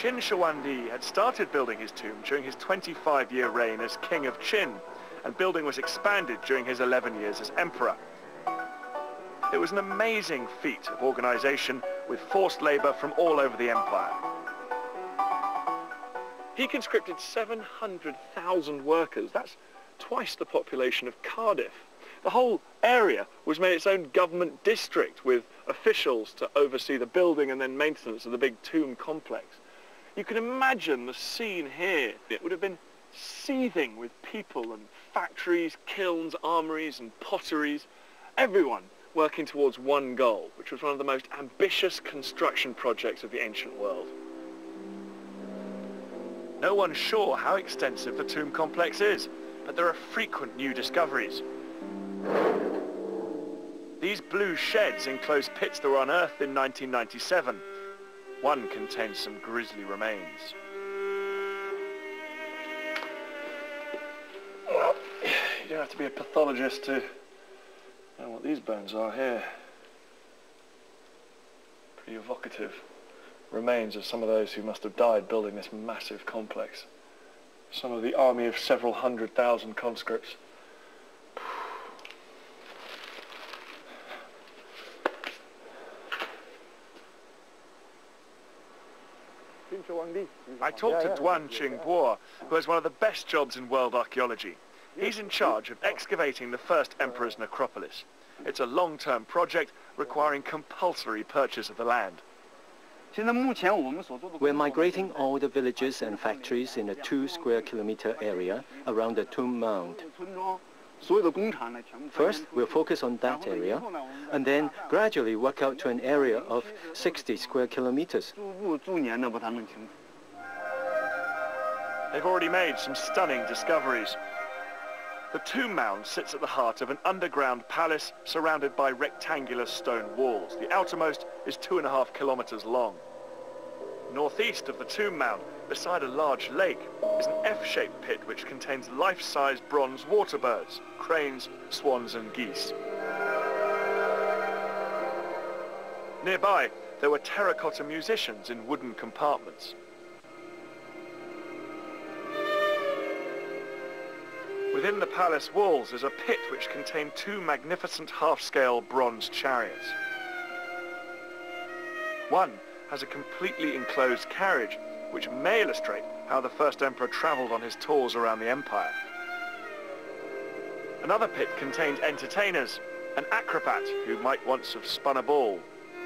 Qin Shi Huangdi had started building his tomb during his 25-year reign as King of Qin, and building was expanded during his 11 years as emperor. It was an amazing feat of organization with forced labor from all over the empire. He conscripted 700,000 workers. That's twice the population of Cardiff. The whole area was made its own government district with officials to oversee the building and then maintenance of the big tomb complex. You can imagine the scene here. It would have been seething with people and factories, kilns, armories and potteries. Everyone working towards one goal, which was one of the most ambitious construction projects of the ancient world. No one's sure how extensive the tomb complex is, but there are frequent new discoveries. These blue sheds enclose pits that were unearthed in 1997. One contains some grisly remains. Well, you don't have to be a pathologist to know what these bones are here. Pretty evocative remains of some of those who must have died building this massive complex. Some of the army of several 100,000 conscripts. I talked to Duan Qingbo, who has one of the best jobs in world archaeology. He's in charge of excavating the first emperor's necropolis. It's a long-term project requiring compulsory purchase of the land. We're migrating all the villages and factories in a 2 square kilometer area around the tomb mound. First, we'll focus on that area, and then gradually work out to an area of 60 square kilometers. They've already made some stunning discoveries. The tomb mound sits at the heart of an underground palace surrounded by rectangular stone walls. The outermost is 2.5 kilometers long. Northeast of the tomb mound, beside a large lake, is an F-shaped pit which contains life-size bronze water birds, cranes, swans and geese. Nearby, there were terracotta musicians in wooden compartments. Within the palace walls is a pit which contained 2 magnificent half-scale bronze chariots. One has a completely enclosed carriage, which may illustrate how the first emperor travelled on his tours around the empire. Another pit contained entertainers, an acrobat who might once have spun a ball,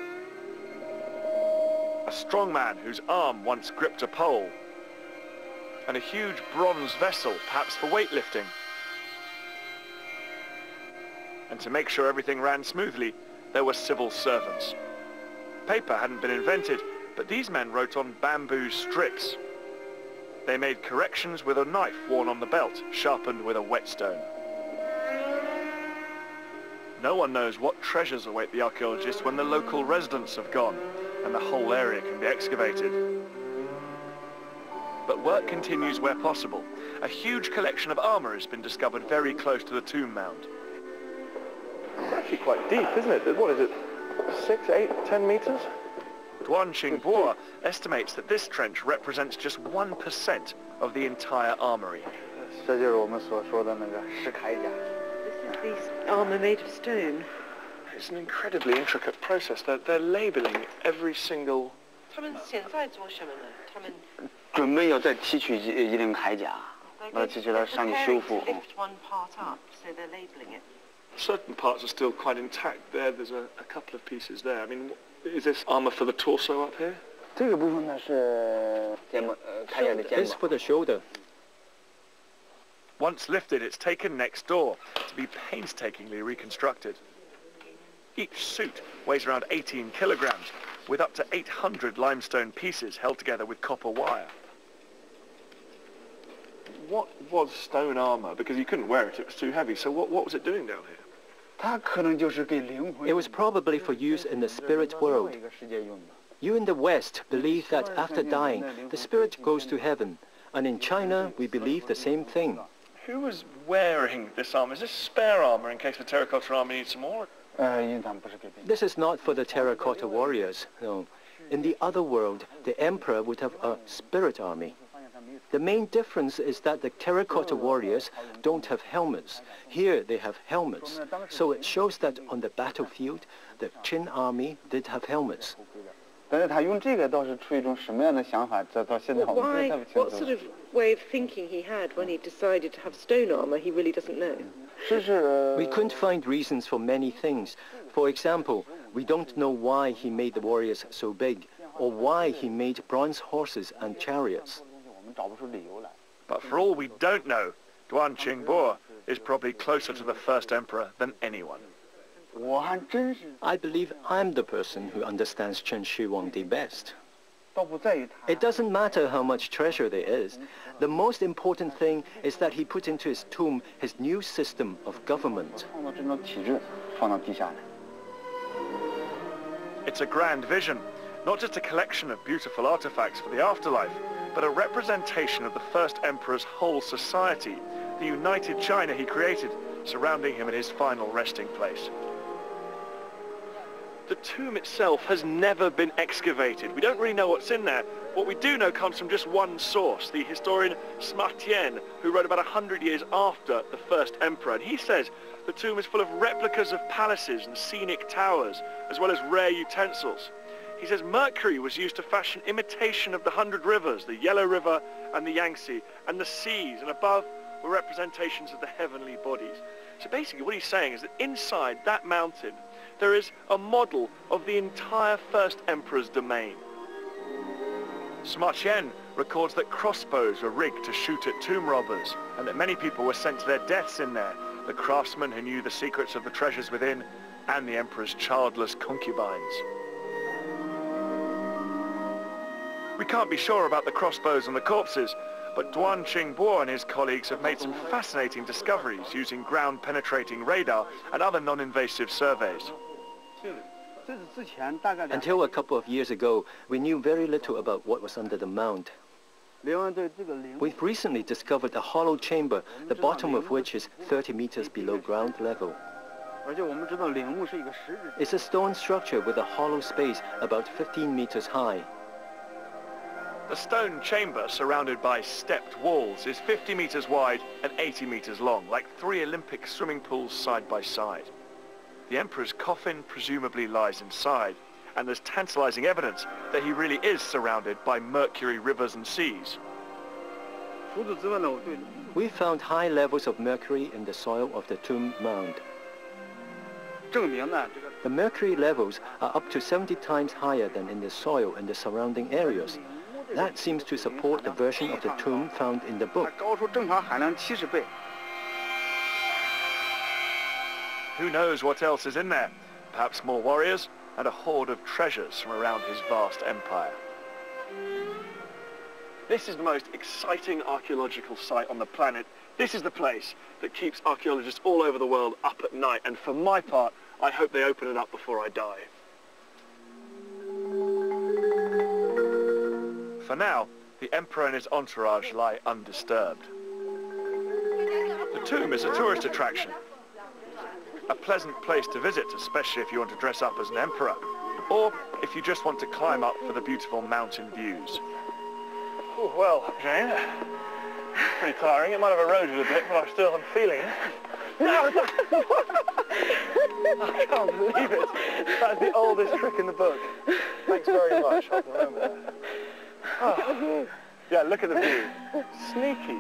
a strongman whose arm once gripped a pole, and a huge bronze vessel, perhaps for weightlifting. And to make sure everything ran smoothly, there were civil servants. Paper hadn't been invented, but these men wrote on bamboo strips. They made corrections with a knife worn on the belt, sharpened with a whetstone. No one knows what treasures await the archaeologists when the local residents have gone, and the whole area can be excavated. But work continues where possible. A huge collection of armour has been discovered very close to the tomb mound. It's actually quite deep, isn't it? What is it? 6, 8, 10 meters? Duan Qingbo estimates that this trench represents just 1% of the entire armory. This is the armour made of stone. It's an incredibly intricate process. They're labelling every single... 他们现在做什么呢？他们准备要再提取一辆铠甲，把这些来上去修复。 lift one part up, so they're labelling it. Certain parts are still quite intact there. There's a couple of pieces there. I mean, is this armour for the torso up here? 这个部分呢是肩膀，铠甲的肩 This 膀。 for the shoulder. Once lifted, it's taken next door to be painstakingly reconstructed. Each suit weighs around 18 kilograms, with up to 800 limestone pieces held together with copper wire. What was stone armour? Because you couldn't wear it, it was too heavy. So what was it doing down here? 它可能就是给灵魂。 It was probably for use in the spirit world. You in the West believe that after dying, the spirit goes to heaven. And in China, we believe the same thing. Who was wearing this armour? Is this spare armour in case the terracotta army needs some more? This is not for the terracotta warriors, no. In the other world, the emperor would have a spirit army. The main difference is that the terracotta warriors don't have helmets. Here they have helmets. So it shows that on the battlefield, the Qin army did have helmets. What sort of way of thinking he had when he decided to have stone armour, he really doesn't know. We couldn't find reasons for many things. For example, we don't know why he made the warriors so big, or why he made bronze horses and chariots. But for all we don't know, Duan Qingbo is probably closer to the first emperor than anyone. I believe I'm the person who understands Chen Shihongdi best. It doesn't matter how much treasure there is. The most important thing is that he put into his tomb his new system of government. It's a grand vision, not just a collection of beautiful artifacts for the afterlife, but a representation of the first emperor's whole society, the united China he created, surrounding him in his final resting place. The tomb itself has never been excavated. We don't really know what's in there. What we do know comes from just one source, the historian Sma Tian, who wrote about 100 years after the first emperor. And he says the tomb is full of replicas of palaces and scenic towers, as well as rare utensils. He says mercury was used to fashion imitation of the 100 rivers, the Yellow River and the Yangtze, and the seas, and above were representations of the heavenly bodies. So basically what he's saying is that inside that mountain, there is a model of the entire first emperor's domain. Sma Tian records that crossbows were rigged to shoot at tomb robbers, and that many people were sent to their deaths in there, the craftsmen who knew the secrets of the treasures within, and the emperor's childless concubines. We can't be sure about the crossbows and the corpses, but Duan Qingbo and his colleagues have made some fascinating discoveries using ground-penetrating radar and other non-invasive surveys. Until a couple of years ago, we knew very little about what was under the mound. We've recently discovered a hollow chamber, the bottom of which is 30 meters below ground level. It's a stone structure with a hollow space about 15 meters high. The stone chamber, surrounded by stepped walls, is 50 meters wide and 80 meters long, like 3 Olympic swimming pools side by side. The emperor's coffin presumably lies inside, and there's tantalizing evidence that he really is surrounded by mercury rivers and seas. We found high levels of mercury in the soil of the tomb mound. The mercury levels are up to 70 times higher than in the soil in the surrounding areas. That seems to support the version of the tomb found in the book. Who knows what else is in there? Perhaps more warriors and a hoard of treasures from around his vast empire. This is the most exciting archaeological site on the planet. This is the place that keeps archaeologists all over the world up at night, and for my part, I hope they open it up before I die. For now, the emperor and his entourage lie undisturbed. The tomb is a tourist attraction, a pleasant place to visit, especially if you want to dress up as an emperor, or if you just want to climb up for the beautiful mountain views. Oh, well, Jane, pretty tiring. It might have eroded a bit, but I still am feeling it. No, I can't believe it. That's the oldest trick in the book. Thanks very much. I'll remember that. Oh. Yeah, look at the view. Sneaky.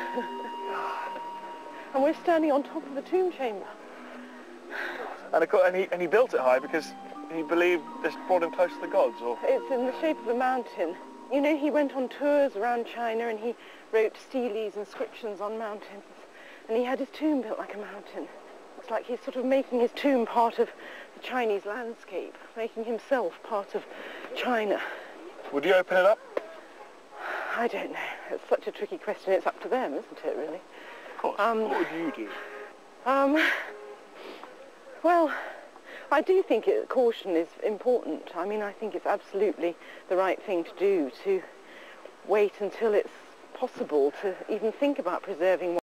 And we're standing on top of the tomb chamber. And, of course, and he built it high because he believed this brought him close to the gods, or? It's in the shape of a mountain. You know, he went on tours around China and he wrote steles, inscriptions on mountains. And he had his tomb built like a mountain. It's like he's sort of making his tomb part of the Chinese landscape, making himself part of China. Would you open it up? I don't know. It's such a tricky question. It's up to them, isn't it, really? Of course. What would you do? Well, I do think caution is important. I mean, I think it's absolutely the right thing to do, to wait until it's possible to even think about preserving